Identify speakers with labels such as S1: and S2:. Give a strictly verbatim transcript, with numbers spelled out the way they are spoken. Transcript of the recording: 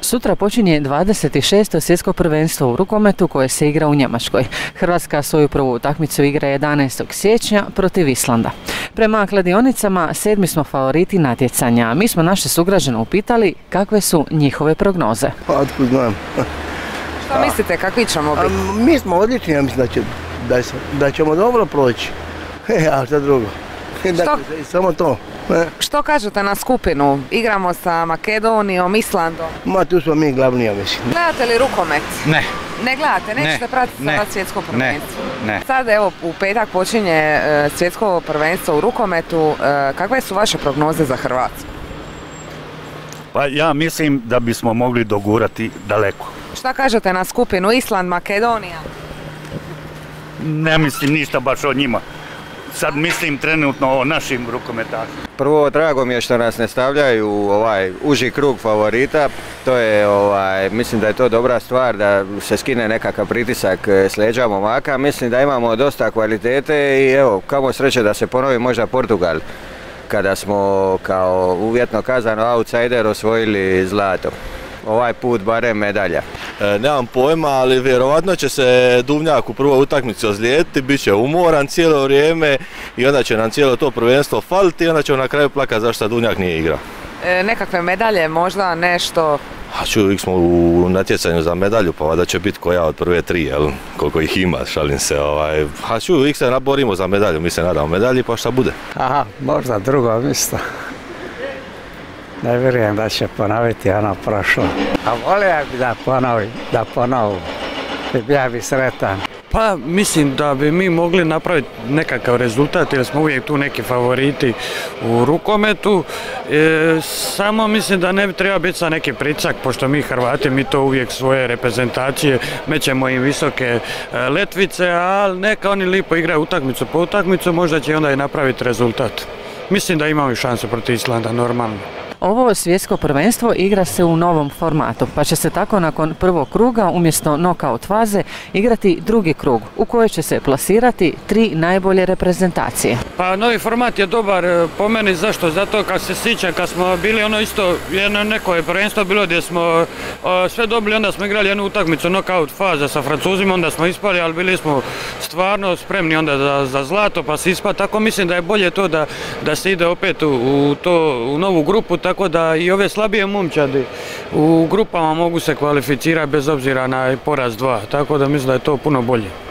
S1: Sutra počinje dvadeset šesto svjetsko prvenstvo u rukometu koje se igra u Njemačkoj. Hrvatska svoju prvu utakmicu igra jedanaestog siječnja protiv Islanda. Prema kladionicama sedmi smo favoriti natjecanja. Mi smo naše sugrađane upitali kakve su njihove prognoze.
S2: Pa otkud znam.
S3: Što mislite, kakvi ćemo biti?
S2: A, mi smo odlični, ja mislim da, će, da, da ćemo dobro proći. E, a šta drugo? Dakle, samo to. E.
S3: Što kažete na skupinu? Igramo sa Makedonijom, Islandom.
S2: Ma tu smo mi glavni, ja mislim.
S3: Gledate li rukomet?
S4: Ne.
S3: Ne gledate, nećete pratiti sada svjetsko prvenstvo?
S4: Ne. Ne.
S3: Sad evo u petak počinje uh, svjetsko prvenstvo u rukometu. Uh, kakve su vaše prognoze za Hrvatsku?
S4: Pa ja mislim da bismo mogli dogurati daleko.
S3: Šta kažete na skupinu Island, Makedonija?
S4: Ne mislim ništa baš o njima. Sad mislim trenutno o našim rukometašima.
S5: Prvo, drago mi je što nas ne stavljaju u ovaj uži krug favorita. To je, ovaj, mislim da je to dobra stvar da se skine nekakav pritisak s leđa momaka. Mislim da imamo dosta kvalitete i evo, kamo sreće da se ponovi možda Portugal kada smo kao uvjetno kazano outsider osvojili zlato. Ovaj put barem medalja.
S6: E, nemam pojma, ali vjerovatno će se Duvnjak u prvoj utakmici ozlijediti, bit će umoran cijelo vrijeme i onda će nam cijelo to prvenstvo faliti i onda ćemo na kraju plakati zašto Duvnjak nije igrao.
S3: E, nekakve medalje, možda nešto?
S6: A ču, uvijek smo u natjecanju za medalju, pa valjda će biti koja od prve tri, jel? Koliko ih ima, šalim se. Ovaj. A ču, uvijek se naborimo za medalju, mi se nadamo medalji, pa šta bude?
S7: Aha, možda drugo mjesto. Ne vjerujem da će ponoviti ono prošlo. A volio bi da ponovi, da ponovu. Ja bi sretan.
S8: Pa mislim da bi mi mogli napraviti nekakav rezultat jer smo uvijek tu neki favoriti u rukometu. E, samo mislim da ne bi treba biti sa neki pritisak, pošto mi Hrvati, mi to uvijek svoje reprezentacije, mećemo im visoke e, letvice, ali neka oni lipo igraju utakmicu po utakmicu, možda će onda i napraviti rezultat. Mislim da imamo šanse protiv Islanda, normalno.
S1: Ovo svjetsko prvenstvo igra se u novom formatu, pa će se tako nakon prvog kruga umjesto nokaut faze igrati drugi krug u kojoj će se plasirati tri najbolje reprezentacije.
S8: Pa novi format je dobar po meni, zašto? Zato kad se sjećam kad smo bili ono isto, jedno neko je prvenstvo bilo gdje smo o, sve dobili, onda smo igrali jednu utakmicu nokaut faza sa Francuzima, onda smo ispali, ali bili smo stvarno spremni onda za, za zlato pa se ispali, tako mislim da je bolje to da, da se ide opet u, u, to, u novu grupu, tako da i ove slabije momčadi u grupama mogu se kvalificirati bez obzira na poraz dva, tako da mislim da je to puno bolje.